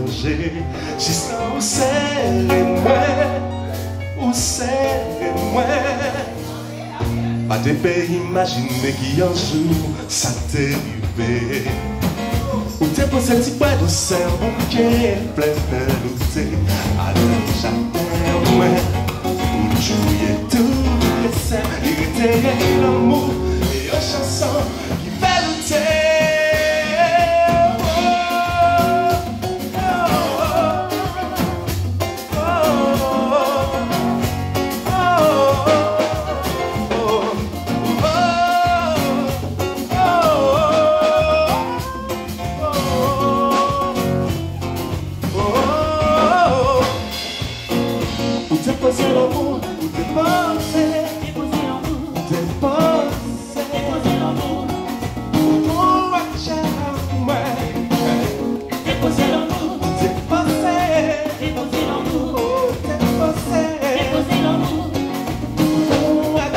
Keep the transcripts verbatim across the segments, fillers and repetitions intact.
manger. Si ça ou serré moi, ou serré moi. Pas de pays imaginer qui un jour ça t'est arrivé. Ou t'es pour ce petit bois de cerveau qui est plein de louté. À le jardin, ouais. Ou jouer tout le sel. Il était l'amour et une chanson qui fait lutter. Déposer l'amour, déposer, déposer l'amour, déposer, déposer l'amour, pour moi, déposer l'amour, déposer, déposer l'amour, déposer, déposer l'amour, pour moi.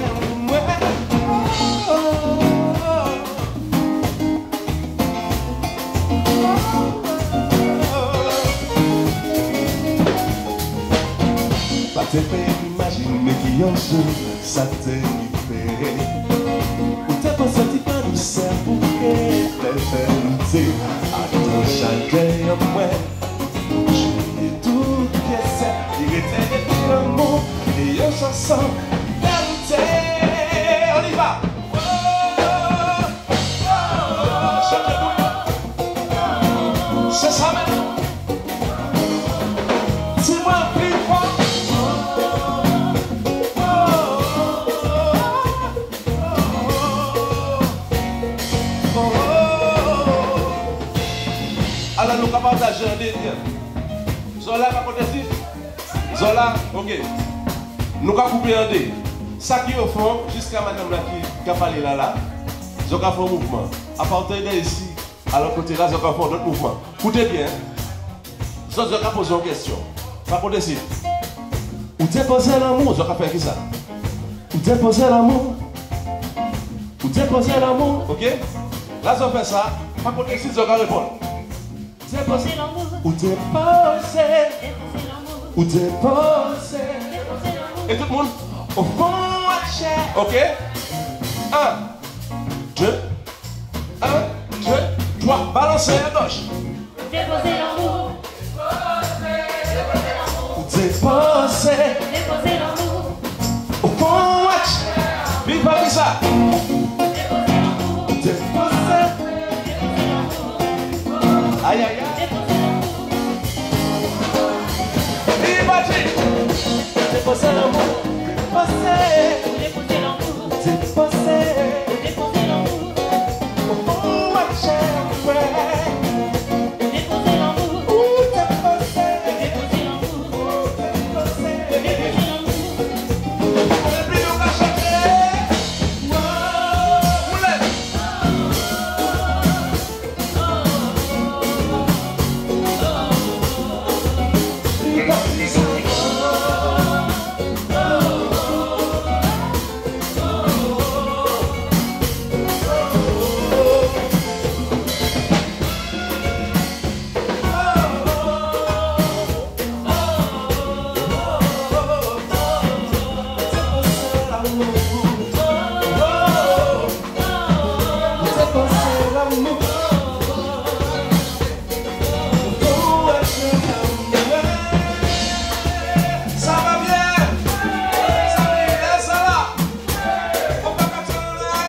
Pas te faire imaginer qui en joue, ça t'est arrivé. Ou t'es pas senti pas nous sert pour que t'es fait lutter. À ton chagrin en moi, j'ai tout pièce. Il était de l'amour et une chanson faire lutter. On y va! C'est ça maintenant. Dis-moi plus fort. Alors nous allons partager un délire. Zola, pas contre si Zola, ok. Nous allons couper un dé. Ça qui est au fond, jusqu'à madame là qui a parlé là, là, nous allons faire un mouvement. À partir d'ici, à l'autre côté là, nous allons faire d'autres mouvements. Écoutez bien. Nous allons poser une question. Pas contre si. Où déposer l'amour, nous allons faire qui ça? Où déposer l'amour? Où déposer l'amour? Ok? Là, nous allons faire ça. Pas contre si, nous allons répondre. Déposer l'amour. Ou déposer. Ou déposer. Et tout le monde au fond à ok? Un, deux, un, deux, trois. Balancez à gauche. Déposer l'amour. Ou déposer. Déposer l'amour. Au fond à vive pas ça. Déposer l'amour. Déposer. Aïe aïe aïe. Déposer l'amour. Déposer. Déposer